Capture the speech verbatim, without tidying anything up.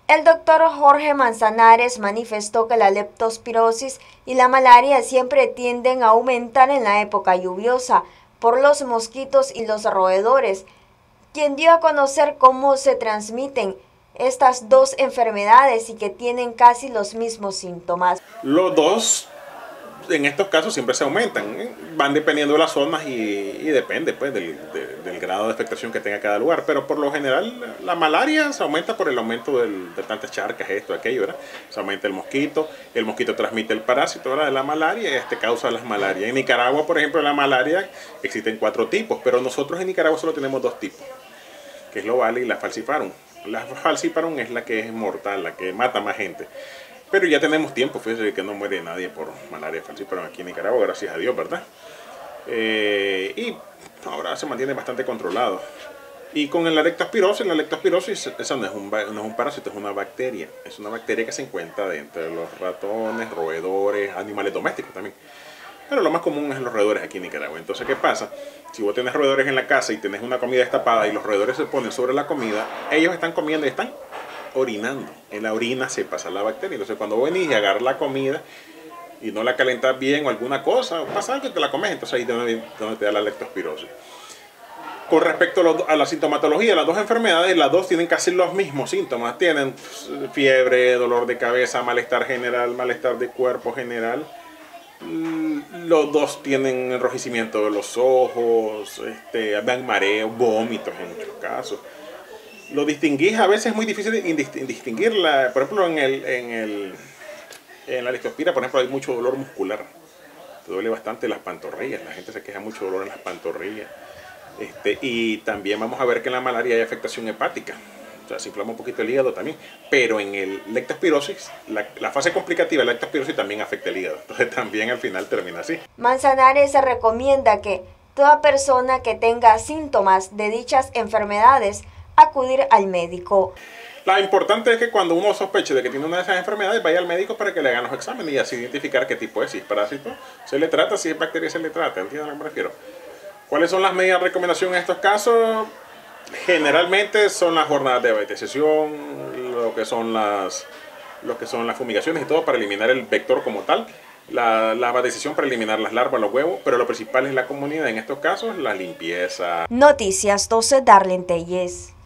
El doctor Jorge Manzanares manifestó que la leptospirosis y la malaria siempre tienden a aumentar en la época lluviosa por los mosquitos y los roedores, quien dio a conocer cómo se transmiten estas dos enfermedades y que tienen casi los mismos síntomas. Los dos, en estos casos, siempre se aumentan, ¿eh? Van dependiendo de las zonas y, y depende pues, del, de, del grado de afectación que tenga cada lugar. Pero por lo general, la malaria se aumenta por el aumento del, de tantas charcas, esto, aquello, ¿verdad? Se aumenta el mosquito, el mosquito transmite el parásito, ¿verdad?, de la malaria y este causa las malarias. En Nicaragua, por ejemplo, la malaria existen cuatro tipos, pero nosotros en Nicaragua solo tenemos dos tipos, que es la oval y la falciparum. La falciparum es la que es mortal, la que mata más gente. Pero ya tenemos tiempo, fíjese que no muere nadie por malaria falciparum aquí en Nicaragua, gracias a Dios, ¿verdad? Eh, y ahora se mantiene bastante controlado. Y con la leptospirosis, la leptospirosis, esa no es, un, no es un parásito, es una bacteria. Es una bacteria que se encuentra dentro de los ratones, roedores, animales domésticos también. Pero lo más común es los roedores aquí en Nicaragua. Entonces, ¿qué pasa? Si vos tenés roedores en la casa y tenés una comida destapada y los roedores se ponen sobre la comida, ellos están comiendo y están orinando. En la orina se pasa la bacteria. Entonces, cuando vos venís y agarras la comida y no la calentas bien o alguna cosa, pasa algo y te la comes. Entonces, ahí es donde, donde te da la leptospirosis. Con respecto a, lo, a la sintomatología, las dos enfermedades, las dos tienen casi los mismos síntomas. Tienen fiebre, dolor de cabeza, malestar general, malestar de cuerpo general. Los dos tienen enrojecimiento de los ojos, este, dan mareo, vómitos en muchos casos. Lo distinguís, a veces es muy difícil distinguirla. Por ejemplo, en, el, en, el, en la leptospira, por ejemplo, hay mucho dolor muscular. Te duele bastante las pantorrillas, la gente se queja mucho de dolor en las pantorrillas. Este, y también vamos a ver que en la malaria hay afectación hepática. O sea, se inflama un poquito el hígado también, pero en el leptospirosis, la, la fase complicativa de la leptospirosis también afecta el hígado, entonces también al final termina así. Manzanares se recomienda que toda persona que tenga síntomas de dichas enfermedades acudir al médico. Lo importante es que cuando uno sospeche de que tiene una de esas enfermedades, vaya al médico para que le hagan los exámenes y así identificar qué tipo es, si es parásito, se le trata, si es bacteria, se le trata, ¿entienden a lo que me refiero? ¿Cuáles son las medidas de recomendación en estos casos? Generalmente son las jornadas de abastección, lo que son las, lo que son las fumigaciones y todo para eliminar el vector como tal, la, la abastección para eliminar las larvas, los huevos, pero lo principal es la comunidad, en estos casos la limpieza. Noticias doce, Darlene Telles.